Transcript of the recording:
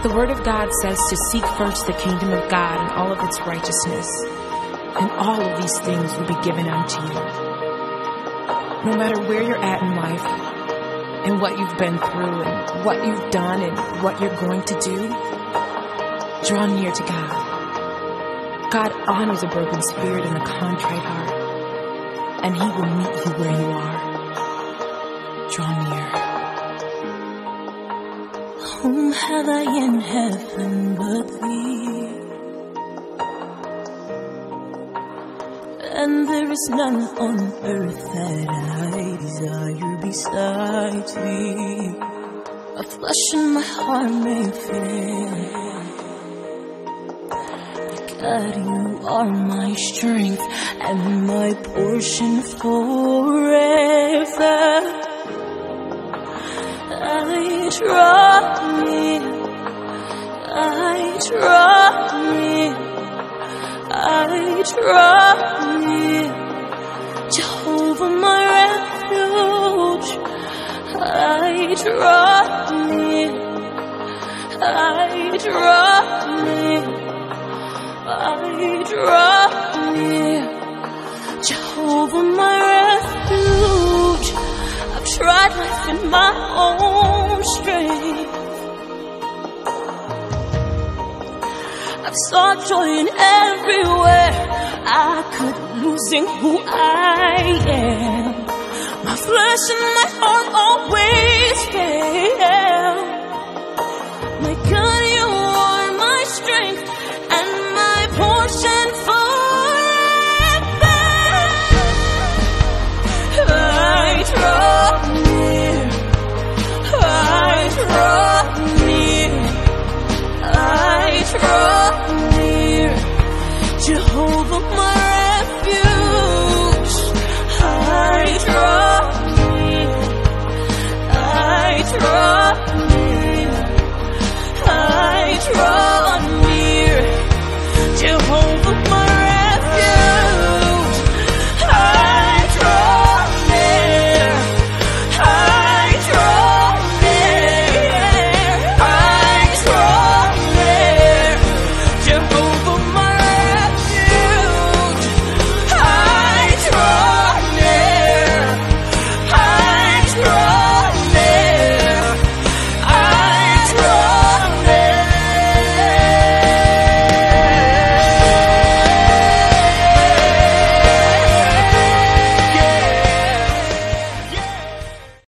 The Word of God says to seek first the kingdom of God and all of its righteousness, and all of these things will be given unto you. No matter where you're at in life, and what you've been through, and what you've done, and what you're going to do, draw near to God. God honors a broken spirit and a contrite heart, and He will meet you where you are. Draw near. Whom have I in heaven but Thee? And there is none on earth that I desire besides Thee. My flesh and my heart may fail, God, You are my strength and my portion forever. I draw near, I draw near, I draw near, Jehovah my refuge. I draw near, I draw near, I draw near, Jehovah my refuge. I've tried life in my own strength, I've sought joy in everywhere I could, losing who I am. My flesh and my heart always fail.